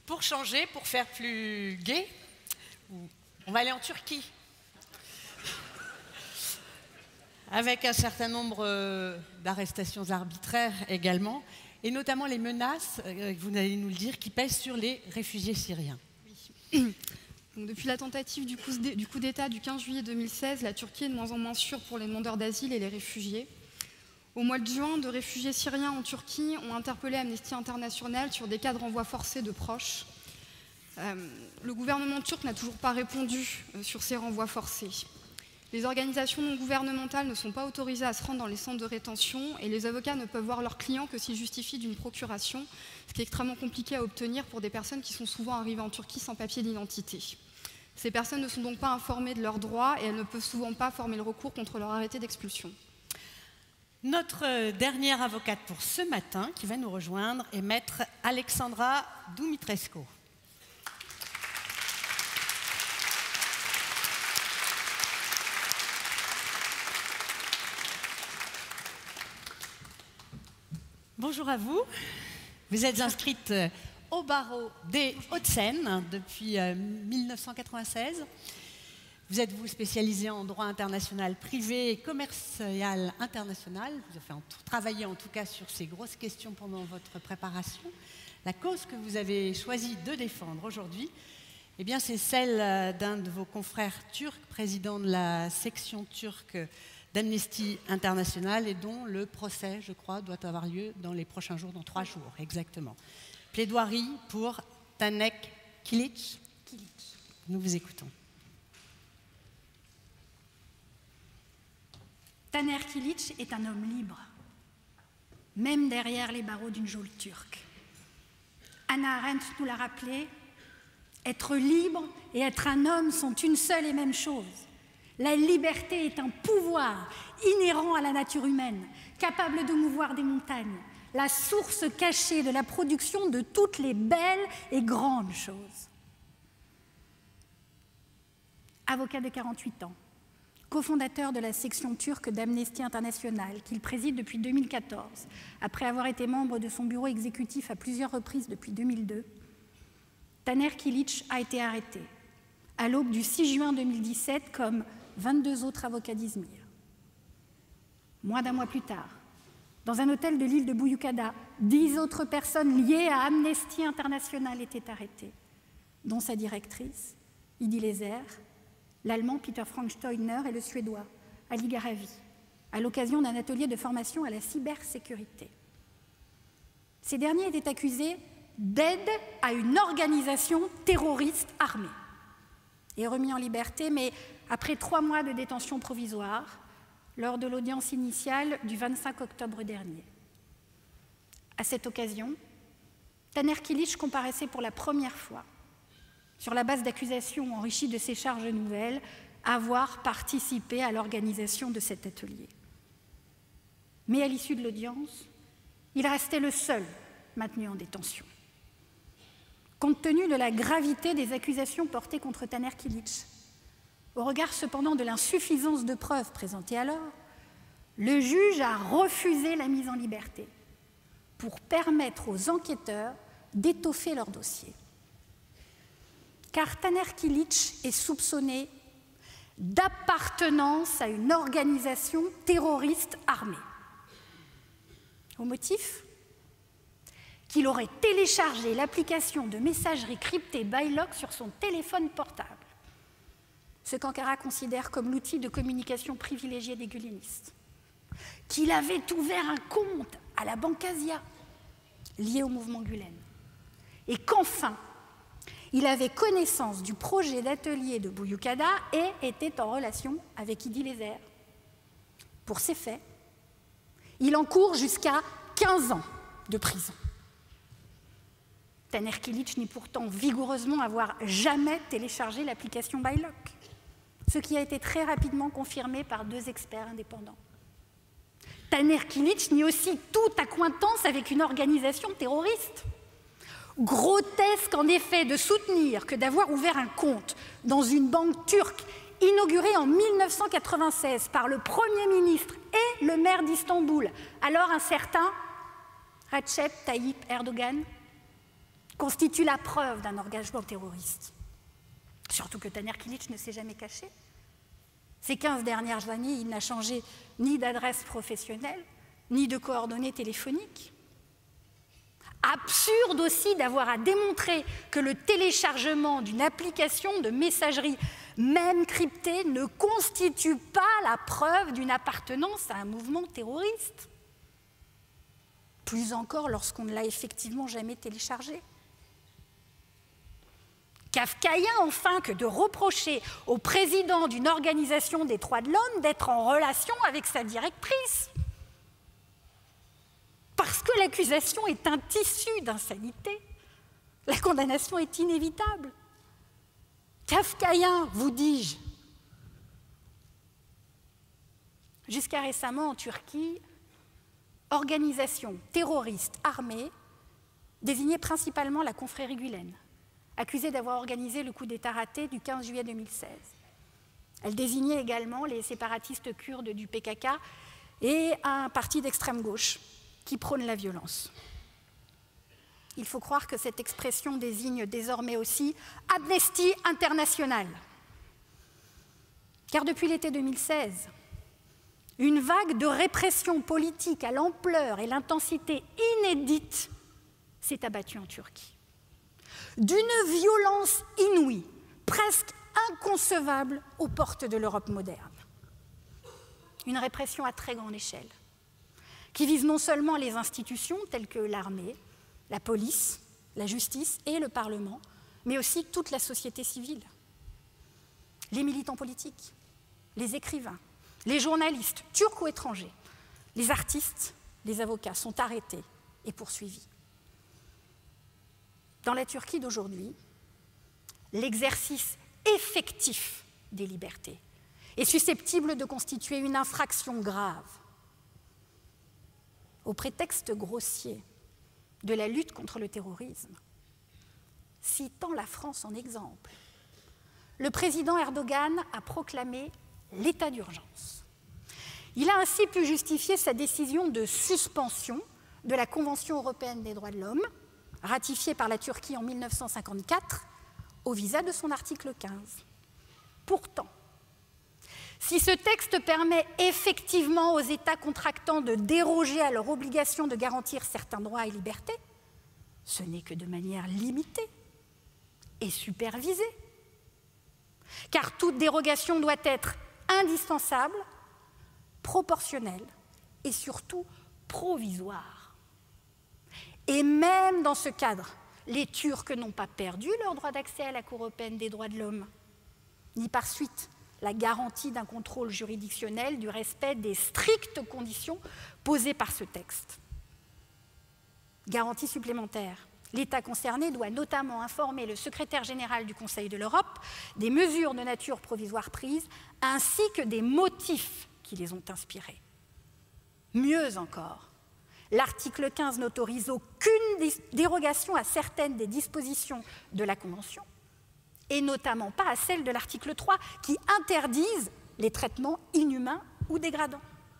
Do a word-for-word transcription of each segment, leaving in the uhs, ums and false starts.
Pour changer, pour faire plus gai, on va aller en Turquie. Avec un certain nombre d'arrestations arbitraires également, et notamment les menaces, vous allez nous le dire, qui pèsent sur les réfugiés syriens. Oui. Donc, depuis la tentative du coup d'État du quinze juillet deux mille seize, la Turquie est de moins en moins sûre pour les demandeurs d'asile et les réfugiés. Au mois de juin, de réfugiés syriens en Turquie ont interpellé Amnesty International sur des cas de renvoi forcé de proches. Euh, le gouvernement turc n'a toujours pas répondu euh, sur ces renvois forcés. Les organisations non gouvernementales ne sont pas autorisées à se rendre dans les centres de rétention et les avocats ne peuvent voir leurs clients que s'ils justifient d'une procuration, ce qui est extrêmement compliqué à obtenir pour des personnes qui sont souvent arrivées en Turquie sans papier d'identité. Ces personnes ne sont donc pas informées de leurs droits et elles ne peuvent souvent pas former le recours contre leur arrêté d'expulsion. Notre dernière avocate pour ce matin qui va nous rejoindre est maître Alexandra Dumitrescu. Bonjour à vous. Vous êtes inscrite au barreau des Hauts-de-Seine depuis mille neuf cent quatre-vingt-seize. Vous êtes, vous, spécialisé en droit international privé et commercial international. Vous avez travaillé en tout cas sur ces grosses questions pendant votre préparation. La cause que vous avez choisi de défendre aujourd'hui, eh bien, c'est celle d'un de vos confrères turcs, président de la section turque d'Amnesty International et dont le procès, je crois, doit avoir lieu dans les prochains jours, dans trois jours exactement. Plaidoirie pour Taner Kilic. Nous vous écoutons. Taner Kilic est un homme libre, même derrière les barreaux d'une geôle turque. Hannah Arendt nous l'a rappelé, être libre et être un homme sont une seule et même chose. La liberté est un pouvoir inhérent à la nature humaine, capable de mouvoir des montagnes, la source cachée de la production de toutes les belles et grandes choses. Avocat de quarante-huit ans, cofondateur de la section turque d'Amnesty International, qu'il préside depuis deux mille quatorze, après avoir été membre de son bureau exécutif à plusieurs reprises depuis deux mille deux, Taner Kilic a été arrêté à l'aube du six juin deux mille dix-sept comme vingt-deux autres avocats d'Izmir. Moins d'un mois plus tard, dans un hôtel de l'île de Buyukada, dix autres personnes liées à Amnesty International étaient arrêtées, dont sa directrice, Idi Lezer, l'Allemand Peter Frank Steudner et le Suédois Ali Garavi, à l'occasion d'un atelier de formation à la cybersécurité. Ces derniers étaient accusés d'aide à une organisation terroriste armée et remis en liberté, mais après trois mois de détention provisoire, lors de l'audience initiale du vingt-cinq octobre dernier. À cette occasion, Taner Kilic comparaissait pour la première fois, sur la base d'accusations enrichies de ses charges nouvelles, avoir participé à l'organisation de cet atelier. Mais à l'issue de l'audience, il restait le seul maintenu en détention. Compte tenu de la gravité des accusations portées contre Taner Kilic, au regard cependant de l'insuffisance de preuves présentées alors, le juge a refusé la mise en liberté pour permettre aux enquêteurs d'étoffer leur dossier. Car Taner Kilic est soupçonné d'appartenance à une organisation terroriste armée. Au motif qu'il aurait téléchargé l'application de messagerie cryptée Bylock sur son téléphone portable, ce qu'Ankara considère comme l'outil de communication privilégié des gulenistes, qu'il avait ouvert un compte à la Banque Asia, lié au mouvement Gulen, et qu'enfin, il avait connaissance du projet d'atelier de Buyukada et était en relation avec Idi Lezer. Pour ces faits, il encourt jusqu'à quinze ans de prison. Taner Kilic nie pourtant vigoureusement avoir jamais téléchargé l'application Bylock, ce qui a été très rapidement confirmé par deux experts indépendants. Taner Kilic nie aussi toute accointance avec une organisation terroriste. Grotesque en effet de soutenir que d'avoir ouvert un compte dans une banque turque inaugurée en mille neuf cent quatre-vingt-seize par le Premier ministre et le maire d'Istanbul, alors un certain Recep Tayyip Erdogan, constitue la preuve d'un engagement terroriste. Surtout que Taner Kilic ne s'est jamais caché. Ces quinze dernières années, il n'a changé ni d'adresse professionnelle, ni de coordonnées téléphoniques. Absurde aussi d'avoir à démontrer que le téléchargement d'une application de messagerie, même cryptée, ne constitue pas la preuve d'une appartenance à un mouvement terroriste. Plus encore lorsqu'on ne l'a effectivement jamais téléchargé. Kafkaïen, enfin, que de reprocher au président d'une organisation des droits de l'homme d'être en relation avec sa directrice. Parce que l'accusation est un tissu d'insanité, la condamnation est inévitable. Kafkaïen, vous dis-je. Jusqu'à récemment, en Turquie, organisation terroriste armée désignait principalement la confrérie Gülen, accusée d'avoir organisé le coup d'État raté du quinze juillet deux mille seize. Elle désignait également les séparatistes kurdes du P K K et un parti d'extrême gauche qui prône la violence. Il faut croire que cette expression désigne désormais aussi Amnesty International. Car depuis l'été deux mille seize, une vague de répression politique à l'ampleur et l'intensité inédite s'est abattue en Turquie. D'une violence inouïe, presque inconcevable aux portes de l'Europe moderne. Une répression à très grande échelle, qui vise non seulement les institutions telles que l'armée, la police, la justice et le Parlement, mais aussi toute la société civile. Les militants politiques, les écrivains, les journalistes, turcs ou étrangers, les artistes, les avocats sont arrêtés et poursuivis. Dans la Turquie d'aujourd'hui, l'exercice effectif des libertés est susceptible de constituer une infraction grave. Au prétexte grossier de la lutte contre le terrorisme, citant la France en exemple, le président Erdogan a proclamé l'état d'urgence. Il a ainsi pu justifier sa décision de suspension de la Convention européenne des droits de l'homme, ratifiée par la Turquie en mille neuf cent cinquante-quatre, au visa de son article quinze. Pourtant, si ce texte permet effectivement aux États contractants de déroger à leur obligation de garantir certains droits et libertés, ce n'est que de manière limitée et supervisée. Car toute dérogation doit être indispensable, proportionnelle et surtout provisoire. Et même dans ce cadre, les Turcs n'ont pas perdu leur droit d'accès à la Cour européenne des droits de l'homme, ni par suite la garantie d'un contrôle juridictionnel du respect des strictes conditions posées par ce texte. Garantie supplémentaire. L'État concerné doit notamment informer le secrétaire général du Conseil de l'Europe des mesures de nature provisoire prises, ainsi que des motifs qui les ont inspirées. Mieux encore, l'article quinze n'autorise aucune dérogation à certaines des dispositions de la Convention, et notamment pas à celles de l'article trois, qui interdisent les traitements inhumains ou dégradants.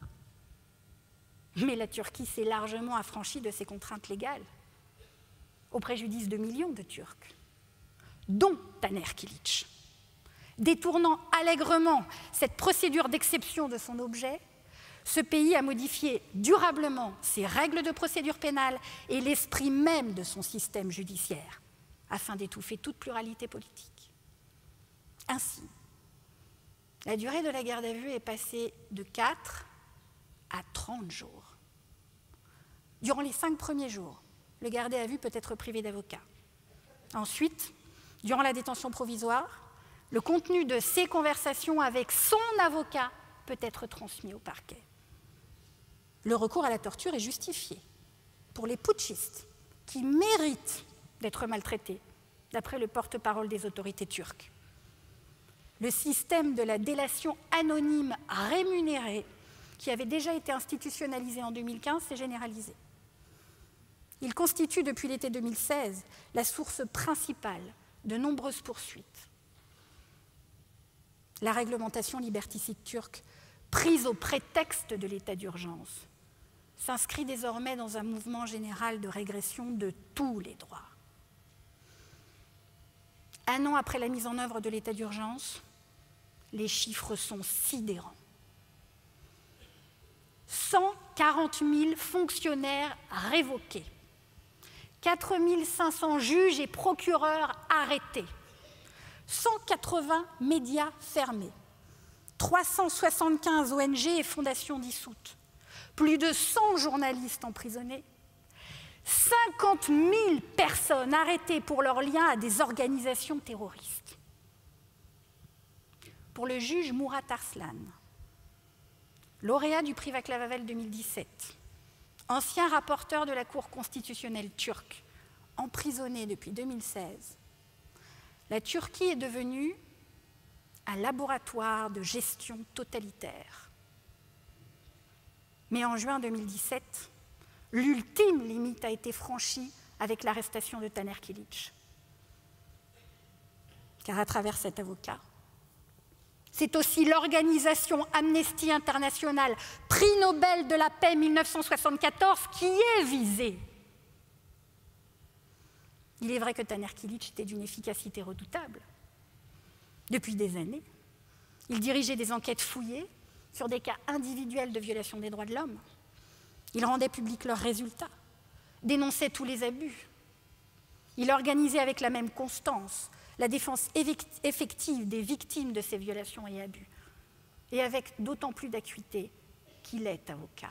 Mais la Turquie s'est largement affranchie de ces contraintes légales, au préjudice de millions de Turcs, dont Taner Kilic. Détournant allègrement cette procédure d'exception de son objet, ce pays a modifié durablement ses règles de procédure pénale et l'esprit même de son système judiciaire, afin d'étouffer toute pluralité politique. Ainsi, la durée de la garde à vue est passée de quatre à trente jours. Durant les cinq premiers jours, le gardé à vue peut être privé d'avocat. Ensuite, durant la détention provisoire, le contenu de ses conversations avec son avocat peut être transmis au parquet. Le recours à la torture est justifié pour les putschistes qui méritent d'être maltraités, d'après le porte-parole des autorités turques. Le système de la délation anonyme rémunérée, qui avait déjà été institutionnalisé en deux mille quinze, s'est généralisé. Il constitue depuis l'été deux mille seize la source principale de nombreuses poursuites. La réglementation liberticide turque, prise au prétexte de l'état d'urgence, s'inscrit désormais dans un mouvement général de régression de tous les droits. Un an après la mise en œuvre de l'état d'urgence, les chiffres sont sidérants. cent quarante mille fonctionnaires révoqués, quatre mille cinq cents juges et procureurs arrêtés, cent quatre-vingts médias fermés, trois cent soixante-quinze O N G et fondations dissoutes, plus de cent journalistes emprisonnés, cinquante mille personnes arrêtées pour leur lien à des organisations terroristes. Pour le juge Murat Arslan, lauréat du prix Václav Havel deux mille dix-sept, ancien rapporteur de la Cour constitutionnelle turque, emprisonné depuis deux mille seize, la Turquie est devenue un laboratoire de gestion totalitaire. Mais en juin deux mille dix-sept, l'ultime limite a été franchie avec l'arrestation de Taner Kilic. Car à travers cet avocat, c'est aussi l'organisation Amnesty International, prix Nobel de la paix mille neuf cent soixante-quatorze, qui est visée. Il est vrai que Taner Kilic était d'une efficacité redoutable. Depuis des années, il dirigeait des enquêtes fouillées sur des cas individuels de violation des droits de l'homme. Il rendait public leurs résultats, dénonçait tous les abus. Il organisait avec la même constance la défense effective des victimes de ces violations et abus, et avec d'autant plus d'acuité qu'il est avocat.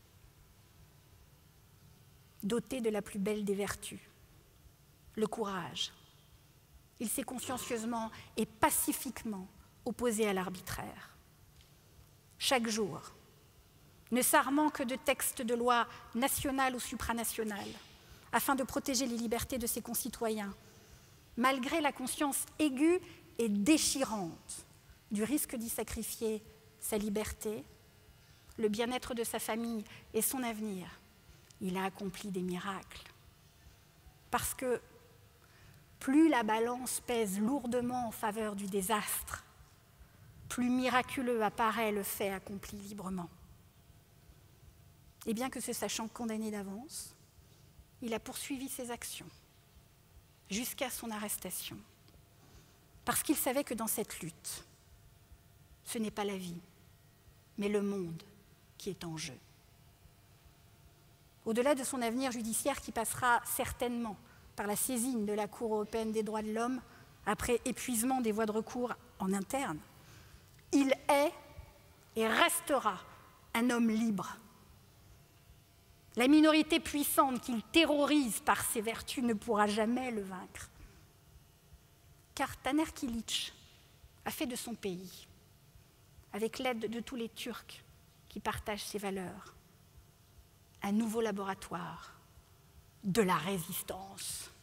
Doté de la plus belle des vertus, le courage, il s'est consciencieusement et pacifiquement opposé à l'arbitraire. Chaque jour, ne s'armant que de textes de loi nationales ou supranationales, afin de protéger les libertés de ses concitoyens, malgré la conscience aiguë et déchirante du risque d'y sacrifier sa liberté, le bien-être de sa famille et son avenir, il a accompli des miracles. Parce que plus la balance pèse lourdement en faveur du désastre, plus miraculeux apparaît le fait accompli librement. Et bien que se sachant condamné d'avance, il a poursuivi ses actions jusqu'à son arrestation, parce qu'il savait que dans cette lutte, ce n'est pas la vie, mais le monde qui est en jeu. Au-delà de son avenir judiciaire qui passera certainement par la saisine de la Cour européenne des droits de l'homme après épuisement des voies de recours en interne, il est et restera un homme libre. La minorité puissante qu'il terrorise par ses vertus ne pourra jamais le vaincre. Car Taner Kilic a fait de son pays, avec l'aide de tous les Turcs qui partagent ses valeurs, un nouveau laboratoire de la résistance.